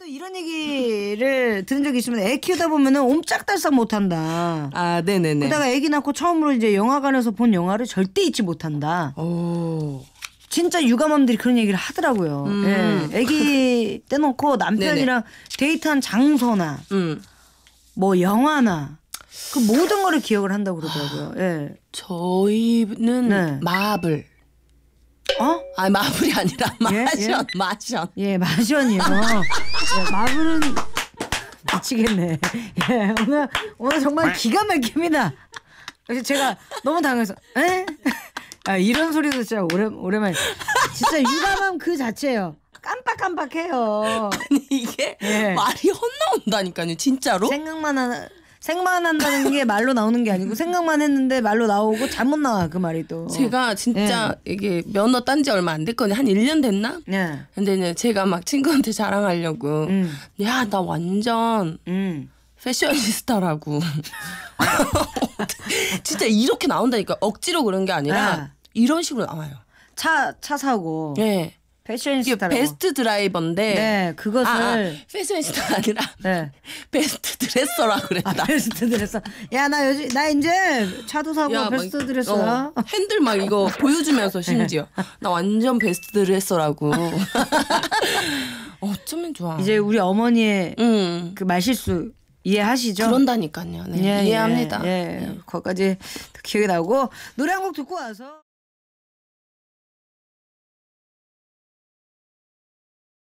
또 이런 얘기를 들은 적이 있으면 애 키우다 보면은 옴짝달싹 못한다. 아, 네네네. 그러다가 애기 낳고 처음으로 이제 영화관에서 본 영화를 절대 잊지 못한다. 오. 진짜 육아맘들이 그런 얘기를 하더라고요. 예. 애기 떼놓고 남편이랑 데이트한 장소나 뭐 영화나 그 모든 거를 기억을 한다고 그러더라고요. 예. 저희는 네. 마블. 어? 아, 마블이 아니라 예? 마션, 마션. 예, 마션이요. 예, 마블은 미치겠네. 예, 오늘 정말 기가 막힙니다. 그래서 제가 너무 당해서, 에? 아, 이런 소리도 진짜 오랜만에. 진짜 육아맘 그 자체예요. 깜빡깜빡해요. 아니, 이게 예. 말이 헛나온다니까요, 진짜로. 생각만 한다는 게 말로 나오는 게 아니고 생각만 했는데 말로 나오고 잘못 나와 그 말이 또. 제가 진짜 이게 면허 딴 지 얼마 안 됐거든요. 한 1년 됐나? 예. 근데 이제 제가 막 친구한테 자랑하려고 야, 나 완전 패셔니스타라고. 진짜 이렇게 나온다니까. 억지로 그런 게 아니라 아. 이런 식으로 나와요. 차 사고. 네. 이게 패셔니스타라고. 베스트 드라이버인데. 네, 그것을. 패셔니스타가 아니라 네. 베스트 드레서라 그랬다. 아, 베스트 드레서. 야, 나 이제 차도 사고 야, 베스트 막, 드레서야. 핸들 막 이거 보여주면서 심지어 나 완전 베스트 드레서라고. 어쩌면 좋아. 이제 우리 어머니의 그 말실수 이해하시죠? 그런다니까요. 네. 예, 이해합니다. 예. 거기까지 기억이 나고 노래 한 곡 듣고 와서.